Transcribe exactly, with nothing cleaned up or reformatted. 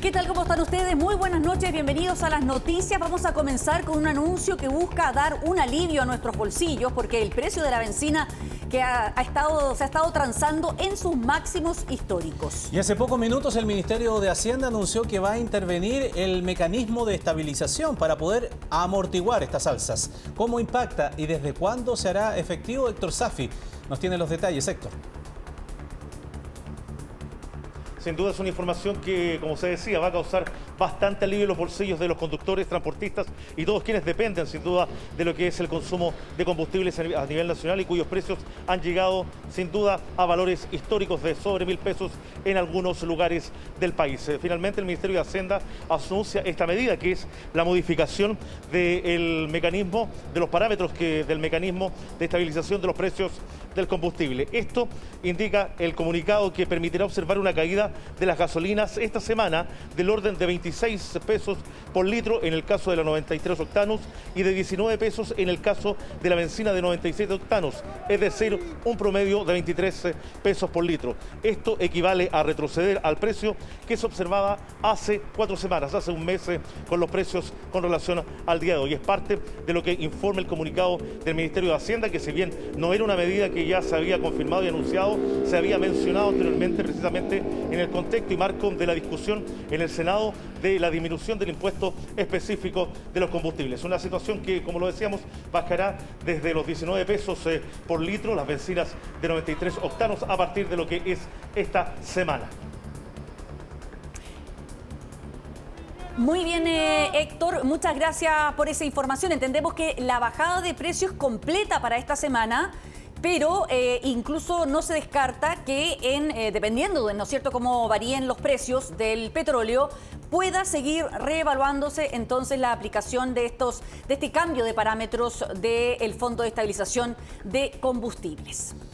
¿Qué tal? ¿Cómo están ustedes? Muy buenas noches, bienvenidos a las noticias. Vamos a comenzar con un anuncio que busca dar un alivio a nuestros bolsillos porque el precio de la benzina que ha, ha estado, se ha estado transando en sus máximos históricos. Y hace pocos minutos el Ministerio de Hacienda anunció que va a intervenir el mecanismo de estabilización para poder amortiguar estas alzas. ¿Cómo impacta y desde cuándo se hará efectivo? Héctor Safi nos tiene los detalles. Héctor. Sin duda es una información que, como se decía, va a causar bastante alivio en los bolsillos de los conductores, transportistas y todos quienes dependen, sin duda, de lo que es el consumo de combustibles a nivel nacional y cuyos precios han llegado, sin duda, a valores históricos de sobre mil pesos en algunos lugares del país. Finalmente, el Ministerio de Hacienda anuncia esta medida, que es la modificación del mecanismo, de los parámetros que, del mecanismo de estabilización de los precios del combustible. Esto indica el comunicado que permitirá observar una caída de las gasolinas esta semana del orden de veintiséis pesos por litro en el caso de la noventa y tres octanos y de diecinueve pesos en el caso de la benzina de noventa y siete octanos, es decir, un promedio de veintitrés pesos por litro. Esto equivale a retroceder al precio que se observaba hace cuatro semanas, hace un mes, con los precios con relación al día de hoy. Es parte de lo que informa el comunicado del Ministerio de Hacienda, que si bien no era una medida que ya se había confirmado y anunciado, se había mencionado anteriormente precisamente en el contexto y marco de la discusión en el Senado de la disminución del impuesto específico de los combustibles. Una situación que, como lo decíamos, bajará desde los diecinueve pesos eh, por litro las bencinas de noventa y tres octanos a partir de lo que es esta semana. Muy bien, eh, Héctor, muchas gracias por esa información. Entendemos que la bajada de precios es completa para esta semana, pero eh, incluso no se descarta que, en, eh, dependiendo de, ¿no es cierto?, cómo varíen los precios del petróleo, pueda seguir reevaluándose entonces la aplicación de, estos, de este cambio de parámetros del Fondo de Estabilización de Combustibles.